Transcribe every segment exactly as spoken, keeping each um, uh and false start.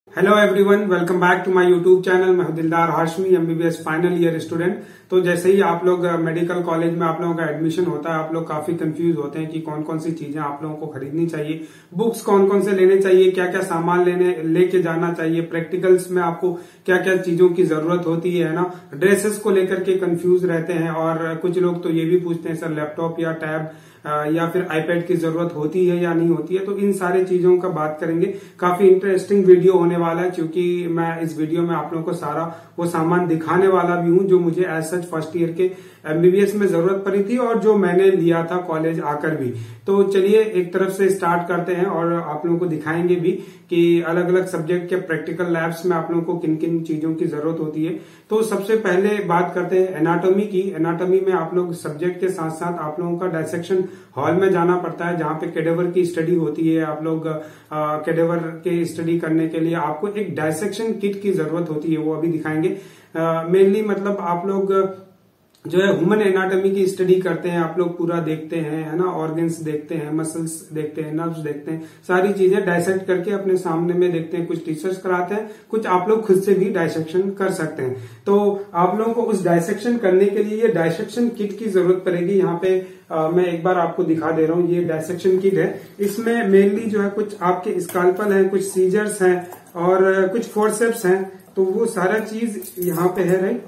Hello everyone, welcome back to my YouTube channel. मैं हूं Dildar Hashmi, MBBS final year student. तो जैसे ही आप लोग मेडिकल कॉलेज में आप लोगों का एडमिशन होता है, आप लोग काफी कंफ्यूज होते हैं कि कौन कौन सी चीजें आप लोगों को खरीदनी चाहिए, बुक्स कौन कौन से लेने चाहिए, क्या क्या सामान लेने लेके जाना चाहिए, प्रैक्टिकल्स में आपको क्या क्या चीजों की जरूरत होती है ना, ड्रेसेस को लेकर के कंफ्यूज रहते हैं। और कुछ लोग तो ये भी पूछते हैं सर लैपटॉप या टैब या फिर आईपैड की जरूरत होती है या नहीं होती है। तो इन सारी चीजों का बात करेंगे। काफी इंटरेस्टिंग वीडियो होने वाला है, क्योंकि मैं इस वीडियो में आप लोगों को सारा वो सामान दिखाने वाला भी हूं जो मुझे एज सच फर्स्ट ईयर के एमबीबीएस में जरूरत पड़ी थी और जो मैंने लिया था कॉलेज आकर भी। तो चलिए एक तरफ से स्टार्ट करते हैं और आप लोगों को दिखाएंगे भी कि अलग अलग सब्जेक्ट के प्रैक्टिकल लैब्स में आप लोगों को किन किन चीजों की जरूरत होती है। तो सबसे पहले बात करते हैं एनाटॉमी की। एनाटॉमी में आप लोग सब्जेक्ट के साथ साथ आप लोगों का डायसेक्शन हॉल में जाना पड़ता है, जहां पे कैडेवर की स्टडी होती है। आप लोग कैडेवर के स्टडी करने के लिए आपको एक डायसेक्शन किट की जरूरत होती है, वो अभी दिखाएंगे। मेनली मतलब आप लोग जो है ह्यूमन एनाटॉमी की स्टडी करते हैं, आप लोग पूरा देखते हैं, है ना, ऑर्गन्स देखते हैं, मसल्स देखते हैं, नर्व्स देखते हैं, सारी चीजें डायसेक्ट करके अपने सामने में देखते हैं। कुछ टीचर्स कराते हैं, कुछ आप लोग खुद से भी डायसेक्शन कर सकते हैं। तो आप लोगों को उस डायसेक्शन करने के लिए ये डायसेक्शन किट की जरूरत पड़ेगी। यहाँ पे आ, मैं एक बार आपको दिखा दे रहा हूँ, ये डायसेक्शन किट है। इसमें मेनली जो है कुछ आपके स्काल्पल हैं, कुछ सीजर्स हैं और कुछ फोर्सेप्स हैं। तो वो सारा चीज यहाँ पे है, राइट।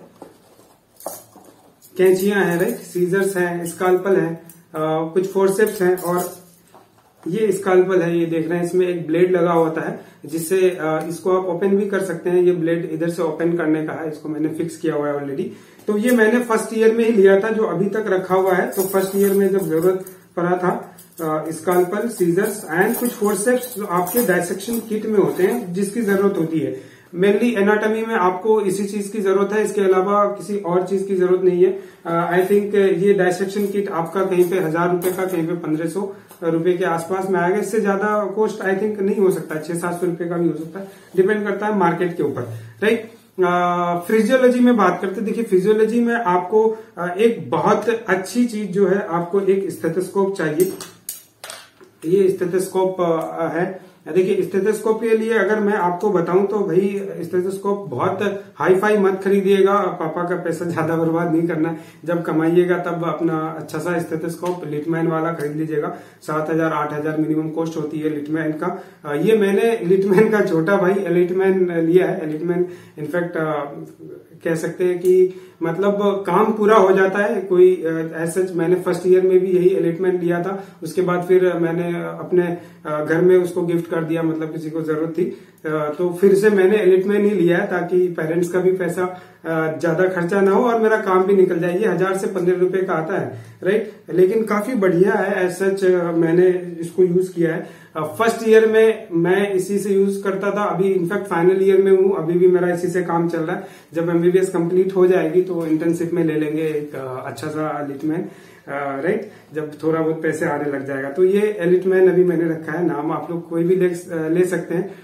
कैंचियां हैं, राइट, सीजर्स हैं, स्काल्पल हैं, कुछ फोर्सेप्स हैं और ये स्काल्पल है। ये देख रहे हैं, इसमें एक ब्लेड लगा होता है जिससे इसको आप ओपन भी कर सकते हैं। ये ब्लेड इधर से ओपन करने का है, इसको मैंने फिक्स किया हुआ है ऑलरेडी। तो ये मैंने फर्स्ट ईयर में ही लिया था, जो अभी तक रखा हुआ है। तो फर्स्ट ईयर में जब जरूरत पड़ा था, स्काल्पल, सीजर्स एंड कुछ फोर्सेप्स जो आपके डायसेक्शन किट में होते हैं, जिसकी जरूरत होती है। मेनली एनाटॉमी में आपको इसी चीज की जरूरत है, इसके अलावा किसी और चीज की जरूरत नहीं है। आई थिंक ये डायसेक्शन किट आपका कहीं पे हजार रुपए का, कहीं पे पंद्रह सौ रुपए के आसपास में आएगा। इससे ज्यादा कॉस्ट आई थिंक नहीं हो सकता, छह सात सौ रुपए का भी हो सकता है, डिपेंड करता है मार्केट के ऊपर, राइट। फिजियोलॉजी में बात करते हैं। देखिए फिजियोलॉजी में आपको एक बहुत अच्छी चीज जो है, आपको एक स्टेथोस्कोप चाहिए। ये स्टेथोस्कोप है। देखिए स्टेथोस्कोप के लिए अगर मैं आपको बताऊं तो भाई स्टेथोस्कोप बहुत हाई फाई मत खरीदिएगा, पापा का पैसा ज्यादा बर्बाद नहीं करना। जब कमाइएगा तब अपना अच्छा सा स्टेथोस्कोप लिटमैन वाला खरीद लीजिएगा। सात हजार आठ हजार मिनिमम कॉस्ट होती है लिटमैन का। ये मैंने लिटमैन का छोटा भाई एलिटमैन लिया है। एलिटमैन इनफैक्ट कह सकते हैं कि मतलब काम पूरा हो जाता है। कोई ऐसा मैंने फर्स्ट ईयर में भी यही एलिटमैन लिया था, उसके बाद फिर मैंने अपने घर में उसको गिफ्ट कर दिया, मतलब किसी को जरूरत थी तो फिर से मैंने एलिटमैन ही लिया है, ताकि पेरेंट्स का भी पैसा ज्यादा खर्चा ना हो और मेरा काम भी निकल जाए। ये हजार से पंद्रह रुपए का आता है, राइट, लेकिन काफी बढ़िया है। एज सच मैंने इसको यूज किया है। फर्स्ट ईयर में मैं इसी से यूज करता था, अभी इनफैक्ट फाइनल ईयर में हूँ, अभी भी मेरा इसी से काम चल रहा है। जब एमबीबीएस कंप्लीट हो जाएगी तो इंटर्नशिप में ले लेंगे एक अच्छा सा एलिटमैन, राइट, जब थोड़ा बहुत पैसे आने लग जाएगा। तो ये एलिटमैन अभी मैंने रखा है, नाम आप लोग कोई भी ले, ले सकते हैं,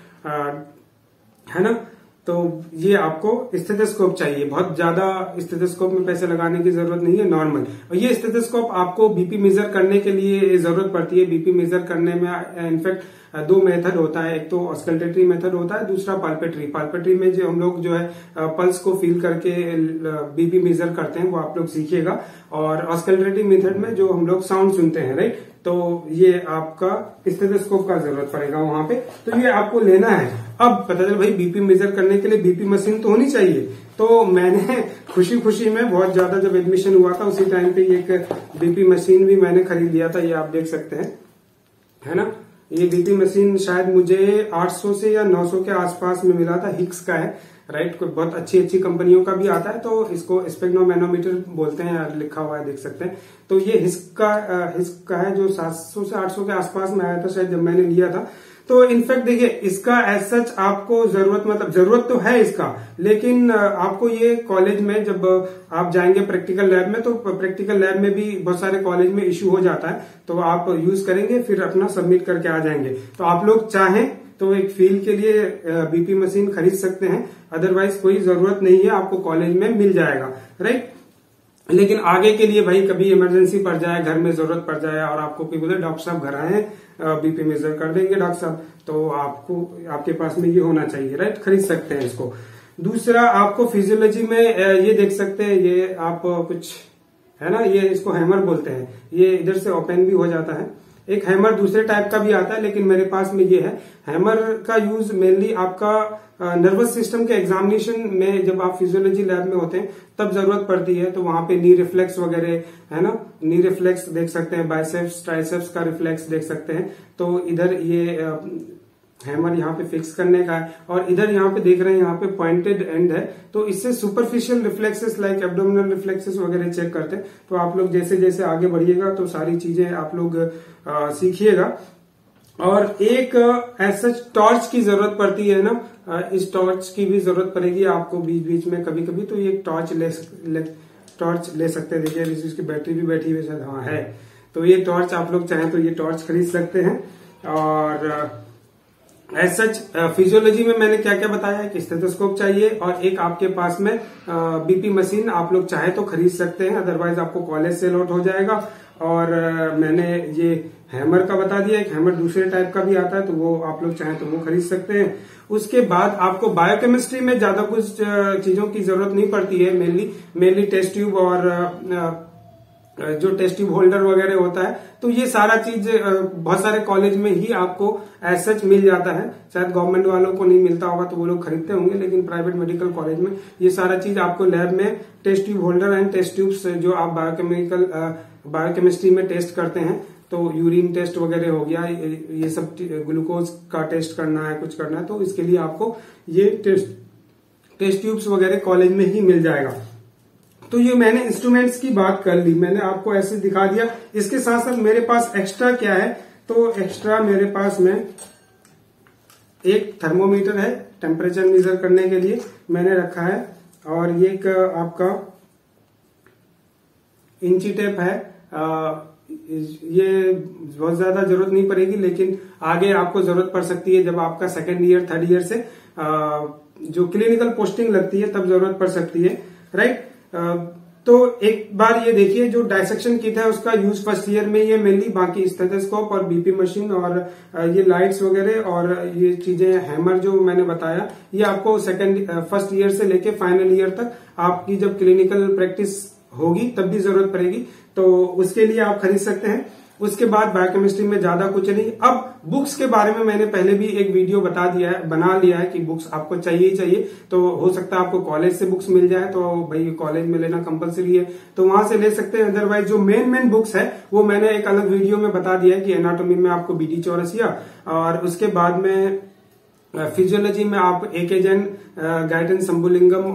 है ना। तो ये आपको स्टेथोस्कोप चाहिए। बहुत ज्यादा स्टेथोस्कोप में पैसे लगाने की जरूरत नहीं है, नॉर्मल। और ये स्टेथोस्कोप आपको बीपी मेजर करने के लिए जरूरत पड़ती है। बीपी मेजर करने में इनफैक्ट दो मेथड होता है, एक तो ऑस्कल्टेटरी मेथड होता है, दूसरा पाल्पेटरी। पाल्पेटरी में जो हम लोग जो है पल्स को फील करके बीपी मेजर करते हैं, वो आप लोग सीखिएगा। और ऑस्कल्टेटरी मेथड में जो हम लोग साउंड सुनते हैं, राइट। तो ये आपका स्टेथोस्कोप का जरूरत पड़ेगा वहां पे, तो ये आपको लेना है। अब पता चल भाई बीपी मेजर करने के लिए बीपी मशीन तो होनी चाहिए। तो मैंने खुशी खुशी में बहुत ज्यादा, जब एडमिशन हुआ था उसी टाइम पे एक बीपी मशीन भी मैंने खरीद लिया था। ये आप देख सकते हैं, है ना। ये बीपी मशीन शायद मुझे आठ सौ से या नौ सौ के आसपास में मिला था, हिक्स का है, राइट। कोई बहुत अच्छी अच्छी कंपनियों का भी आता है, तो इसको स्पेग्नोमैनोमीटर बोलते हैं, लिखा हुआ है, देख सकते हैं। तो ये हिस्क का हिस्क का है, जो सात सौ से आठ सौ के आसपास में आया था शायद जब मैंने लिया था। तो इनफैक्ट देखिए इसका एज सच आपको जरूरत, मतलब जरूरत तो है इसका, लेकिन आपको ये कॉलेज में जब आप जाएंगे प्रैक्टिकल लैब में, तो प्रैक्टिकल लैब में भी बहुत सारे कॉलेज में इश्यू हो जाता है। तो आप यूज करेंगे, फिर अपना सबमिट करके आ जाएंगे। तो आप लोग चाहें तो एक फील के लिए बीपी मशीन खरीद सकते हैं, अदरवाइज कोई जरूरत नहीं है, आपको कॉलेज में मिल जाएगा, राइट। लेकिन आगे के लिए भाई कभी इमरजेंसी पड़ जाए, घर में जरूरत पड़ जाए और आपको कोई बोले डॉक्टर साहब घर आए, बीपी मेजर कर देंगे डॉक्टर साहब, तो आपको आपके पास में ये होना चाहिए, राइट, खरीद सकते हैं इसको। दूसरा आपको फिजियोलॉजी में ये देख सकते हैं, ये आप कुछ है ना, ये इसको हैमर बोलते हैं, ये इधर से ओपन भी हो जाता है। एक हैमर दूसरे टाइप का भी आता है, लेकिन मेरे पास में ये है। हैमर का यूज मेनली आपका नर्वस सिस्टम के एग्जामिनेशन में, जब आप फिजियोलॉजी लैब में होते हैं तब जरूरत पड़ती है, तो वहां पे नी रिफ्लेक्स वगैरह है ना, नी रिफ्लेक्स देख सकते हैं, बाइसेप्स ट्राइसेप्स का रिफ्लेक्स देख सकते हैं। तो इधर ये हैमर यहाँ पे फिक्स करने का है, और इधर यहाँ पे देख रहे हैं यहाँ पे पॉइंटेड एंड है, तो इससे superficial reflexes like abdominal reflexes वगैरह चेक करते हैं। तो आप लोग जैसे जैसे आगे बढ़िएगा तो सारी चीजें आप लोग सीखिएगा। और एक ऐसा टॉर्च की जरूरत पड़ती है ना, इस टॉर्च की भी जरूरत पड़ेगी आपको बीच बीच में कभी कभी, तो ये टॉर्च ले, ले टॉर्च ले सकते हैं। देखिए इसकी बैटरी भी बैठी हुई है, हाँ है, तो ये टॉर्च आप लोग चाहें तो ये टॉर्च खरीद सकते हैं। और एज सच फिजियोलॉजी में मैंने क्या क्या बताया है कि स्टेथोस्कोप चाहिए और एक आपके पास में बीपी मशीन आप लोग चाहे तो खरीद सकते हैं, अदरवाइज आपको कॉलेज से लॉट हो जाएगा। और uh, मैंने ये हैमर का बता दिया, एक हैमर दूसरे टाइप का भी आता है, तो वो आप लोग चाहें तो वो खरीद सकते हैं। उसके बाद आपको बायोकेमिस्ट्री में ज्यादा कुछ चीजों की जरूरत नहीं पड़ती है, मेनली मेनली टेस्ट ट्यूब और uh, जो टेस्ट ट्यूब होल्डर वगैरह होता है, तो ये सारा चीज बहुत सारे कॉलेज में ही आपको एज सच मिल जाता है। शायद गवर्नमेंट वालों को नहीं मिलता होगा तो वो लोग खरीदते होंगे, लेकिन प्राइवेट मेडिकल कॉलेज में ये सारा चीज आपको लैब में test tube holder and test tubes जो आप बायोकेमिकल बायोकेमिस्ट्री में टेस्ट करते हैं, तो यूरिन टेस्ट वगैरह हो गया, ये सब ग्लूकोज का टेस्ट करना है, कुछ करना है, तो इसके लिए आपको ये टेस्ट टेस्ट ट्यूब्स वगैरह कॉलेज में ही मिल जाएगा। तो ये मैंने इंस्ट्रूमेंट्स की बात कर ली, मैंने आपको ऐसे दिखा दिया। इसके साथ साथ मेरे पास एक्स्ट्रा क्या है, तो एक्स्ट्रा मेरे पास में एक थर्मोमीटर है, टेम्परेचर मेजर करने के लिए मैंने रखा है, और ये एक आपका इंची टेप है। आ, ये बहुत ज्यादा जरूरत नहीं पड़ेगी, लेकिन आगे आपको जरूरत पड़ सकती है जब आपका सेकेंड ईयर थर्ड ईयर से आ, जो क्लिनिकल पोस्टिंग लगती है तब जरूरत पड़ सकती है, राइट। तो एक बार ये देखिए, जो डायसेक्शन किट है उसका यूज फर्स्ट ईयर में ये मेनली, बाकी स्टेथोस्कोप और बीपी मशीन और ये लाइट्स वगैरह और ये चीजें, हैमर जो मैंने बताया, ये आपको सेकंड फर्स्ट ईयर से लेके फाइनल ईयर तक आपकी जब क्लिनिकल प्रैक्टिस होगी तब भी जरूरत पड़ेगी, तो उसके लिए आप खरीद सकते हैं। उसके बाद बायोकेमिस्ट्री में ज्यादा कुछ नहीं। अब बुक्स के बारे में मैंने पहले भी एक वीडियो बता दिया है, बना लिया है कि बुक्स आपको चाहिए ही चाहिए, तो हो सकता है आपको कॉलेज से बुक्स मिल जाए, तो भाई कॉलेज में लेना कंपलसरी है तो वहां से ले सकते हैं। अदरवाइज जो मेन मेन बुक्स है वो मैंने एक अलग वीडियो में बता दिया है कि एनाटॉमी में आपको बीटी चौरसिया, और उसके बाद में फिजियोलॉजी में आप एकेजन, गाइडेंस संबुलिंगम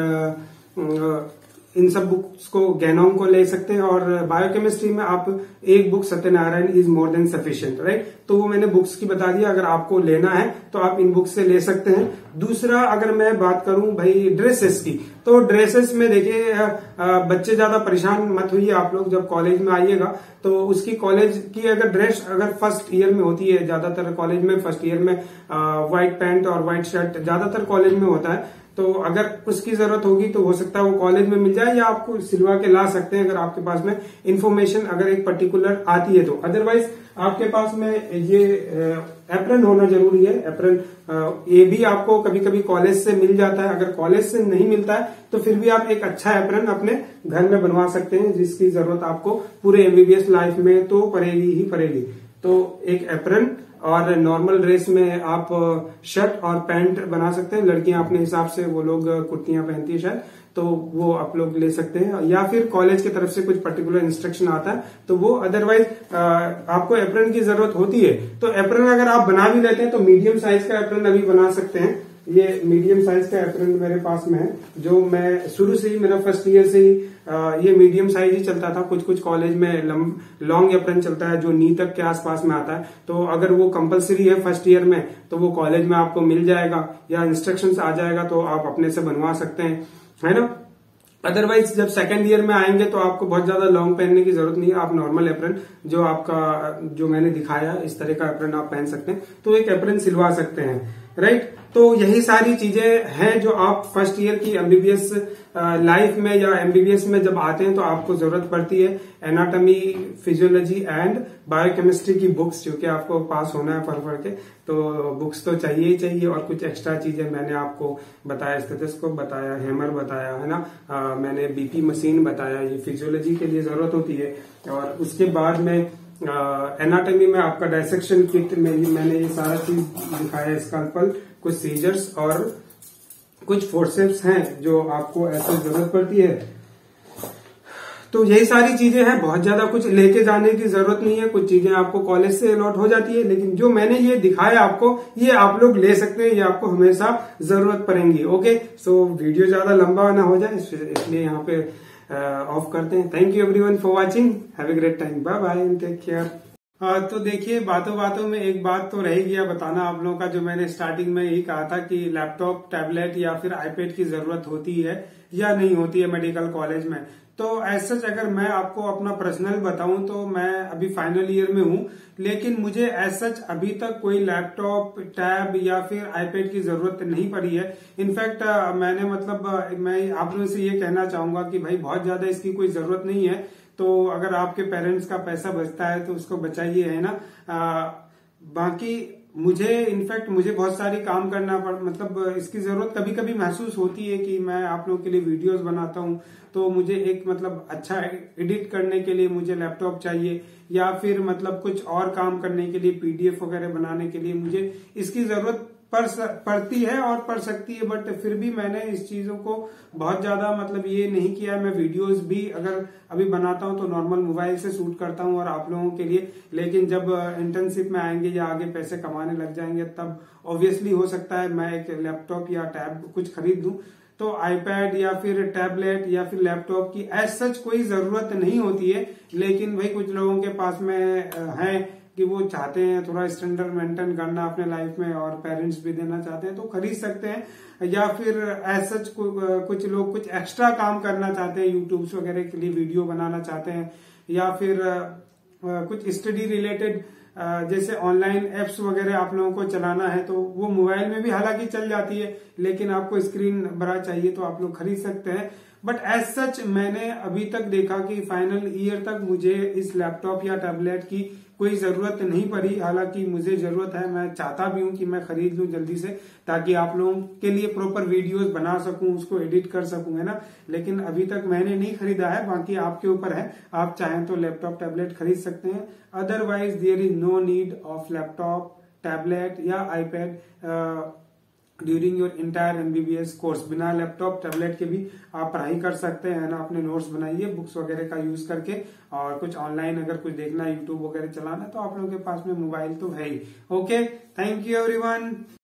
और इन सब बुक्स को, गैनोम को ले सकते हैं। और बायोकेमिस्ट्री में आप एक book Satyanarayan is more than sufficient, right. तो वो मैंने बुक्स की बता दिया, अगर आपको लेना है तो आप इन बुक्स से ले सकते हैं। दूसरा अगर मैं बात करूं भाई ड्रेसेस की, तो ड्रेसेस में देखिए बच्चे ज्यादा परेशान मत होइए, आप लोग जब कॉलेज में आइएगा तो उसकी कॉलेज की अगर ड्रेस अगर फर्स्ट ईयर में होती है, ज्यादातर कॉलेज में फर्स्ट ईयर में व्हाइट पैंट और व्हाइट शर्ट ज्यादातर कॉलेज में होता है, तो अगर उसकी जरूरत होगी तो हो सकता है वो कॉलेज में मिल जाए, या आपको सिलवा के ला सकते हैं अगर आपके पास में इंफॉर्मेशन अगर एक पर्टिकुलर आती है तो। अदरवाइज आपके पास में ये एप्रन होना जरूरी है। एप्रन ये भी आपको कभी कभी कॉलेज से मिल जाता है, अगर कॉलेज से नहीं मिलता है तो फिर भी आप एक अच्छा एप्रन अपने घर में बनवा सकते हैं, जिसकी जरूरत आपको पूरे एमबीबीएस लाइफ में तो पड़ेगी ही पड़ेगी। तो एक एप्रन और नॉर्मल ड्रेस में आप शर्ट और पैंट बना सकते हैं, लड़कियां अपने हिसाब से वो लोग कुर्तियां पहनती है शायद, तो वो आप लोग ले सकते हैं, या फिर कॉलेज की तरफ से कुछ पर्टिकुलर इंस्ट्रक्शन आता है तो वो। अदरवाइज आपको एप्रन की जरूरत होती है, तो एप्रन अगर आप बना भी लेते हैं तो मीडियम साइज का एप्रन अभी बना सकते हैं। ये मीडियम साइज का एप्रन मेरे पास में है, जो मैं शुरू से ही, मेरा फर्स्ट ईयर से ही आ, ये मीडियम साइज ही चलता था। कुछ कुछ कॉलेज में लॉन्ग एप्रन चलता है जो नी तक के आसपास में आता है, तो अगर वो कंपलसरी है फर्स्ट ईयर में तो वो कॉलेज में आपको मिल जाएगा, या इंस्ट्रक्शंस आ जाएगा तो आप अपने से बनवा सकते हैं, है ना। अदरवाइज जब सेकंड ईयर में आएंगे तो आपको बहुत ज्यादा लॉन्ग पहनने की जरूरत नहीं है, आप नॉर्मल एप्रन जो आपका जो मैंने दिखाया इस तरह का एप्रन आप पहन सकते हैं, तो एक एप्रन सिलवा सकते हैं, राइट। तो यही सारी चीजें हैं जो आप फर्स्ट ईयर की एमबीबीएस लाइफ में या एमबीबीएस में जब आते हैं तो आपको जरूरत पड़ती है। एनाटॉमी, फिजियोलॉजी एंड बायोकेमिस्ट्री की बुक्स, जो कि आपको पास होना है पढ़ पढ़ के, तो बुक्स तो चाहिए ही चाहिए। और कुछ एक्स्ट्रा चीजें मैंने आपको बताया, स्टेथोस्कोप बताया, हैमर बताया है ना, आ, मैंने बीपी मशीन बताया, ये फिजियोलॉजी के लिए जरूरत होती है। और उसके बाद में एनाटॉमी में आपका डायसेक्शन किट में ही मैंने ये सारा चीज दिखाया, स्कैल्पल, कुछ सीजर्स और कुछ फोर्सेप्स हैं जो आपको ऐसे जरूरत पड़ती है। तो यही सारी चीजें हैं, बहुत ज्यादा कुछ लेके जाने की जरूरत नहीं है। कुछ चीजें आपको कॉलेज से अलॉट हो जाती है, लेकिन जो मैंने ये दिखाया आपको, ये आप लोग ले सकते हैं, ये आपको हमेशा जरूरत पड़ेंगी। ओके, सो वीडियो ज्यादा लंबा ना हो जाए इसलिए यहाँ पे ऑफ करते हैं। Thank you everyone for watching, have a great time, bye bye and take care. आ, तो देखिए, बातों बातों में एक बात तो रह गया बताना आप लोगों का, जो मैंने स्टार्टिंग में यही कहा था कि लैपटॉप, टैबलेट या फिर आईपैड की जरूरत होती है या नहीं होती है मेडिकल कॉलेज में। तो ऐसा अगर मैं आपको अपना पर्सनल बताऊं तो मैं अभी फाइनल ईयर में हूं, लेकिन मुझे ऐसा अभी तक कोई लैपटॉप, टैब या फिर आईपैड की जरूरत नहीं पड़ी है। इनफैक्ट मैंने मतलब मैं आप लोगों से ये कहना चाहूंगा कि भाई बहुत ज्यादा इसकी कोई जरूरत नहीं है। तो अगर आपके पेरेंट्स का पैसा बचता है तो उसको बचाइए, है ना। आ, बाकी मुझे इनफैक्ट मुझे बहुत सारी काम करना पड़ मतलब इसकी जरूरत कभी कभी महसूस होती है कि मैं आप लोगों के लिए वीडियोस बनाता हूं, तो मुझे एक मतलब अच्छा एडिट करने के लिए मुझे लैपटॉप चाहिए, या फिर मतलब कुछ और काम करने के लिए, पीडीएफ वगैरह बनाने के लिए मुझे इसकी जरूरत पड़ पड़ती है और पड़ सकती है। बट फिर भी मैंने इस चीजों को बहुत ज्यादा मतलब ये नहीं किया। मैं वीडियोस भी अगर अभी बनाता हूं तो नॉर्मल मोबाइल से शूट करता हूं और आप लोगों के लिए, लेकिन जब इंटर्नशिप में आएंगे या आगे पैसे कमाने लग जाएंगे तब ऑब्वियसली हो सकता है मैं एक लैपटॉप या टैब कुछ खरीद लूं। तो आईपैड या फिर टैबलेट या फिर लैपटॉप की एज सच कोई जरूरत नहीं होती है, लेकिन भाई कुछ लोगों के पास में है कि वो चाहते हैं थोड़ा स्टैंडर्ड मेंटेन करना अपने लाइफ में और पेरेंट्स भी देना चाहते हैं तो खरीद सकते हैं। या फिर एज सच कुछ लोग कुछ एक्स्ट्रा काम करना चाहते हैं, यूट्यूब वगैरह के लिए वीडियो बनाना चाहते हैं, या फिर कुछ स्टडी रिलेटेड जैसे ऑनलाइन एप्स वगैरह आप लोगों को चलाना है तो वो मोबाइल में भी हालांकि चल जाती है, लेकिन आपको स्क्रीन बड़ा चाहिए तो आप लोग खरीद सकते हैं। बट एज सच मैंने अभी तक देखा कि फाइनल ईयर तक मुझे इस लैपटॉप या टैबलेट की कोई जरूरत नहीं पड़ी। हालांकि मुझे जरूरत है, मैं चाहता भी हूं कि मैं खरीद लूं जल्दी से, ताकि आप लोगों के लिए प्रॉपर वीडियोस बना सकूं, उसको एडिट कर सकूं, है ना। लेकिन अभी तक मैंने नहीं खरीदा है, बाकी आपके ऊपर है, आप चाहें तो लैपटॉप, टैबलेट खरीद सकते हैं। Otherwise there is no need of laptop, tablet या iPad during your entire MBBS course. बिना लैपटॉप, टैबलेट के भी आप पढ़ाई कर सकते हैं ना। अपने नोट्स बनाइए बुक्स वगैरह का यूज करके, और कुछ ऑनलाइन अगर कुछ देखना है, यूट्यूब वगैरह चलाना, तो आप लोगों के पास में मोबाइल तो है ही। Okay, thank you everyone.